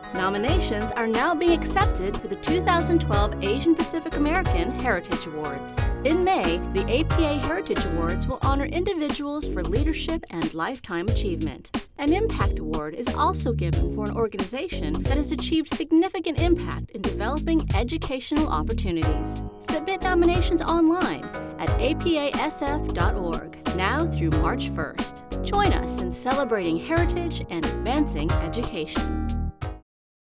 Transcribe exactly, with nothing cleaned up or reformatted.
Nominations are now being accepted for the two thousand twelve Asian Pacific American Heritage Awards. In May, the A P A Heritage Awards will honor individuals for leadership and lifetime achievement. An Impact Award is also given for an organization that has achieved significant impact in developing educational opportunities. Submit nominations online at A P A S F dot org now through March first. Join us in celebrating heritage and advancing education.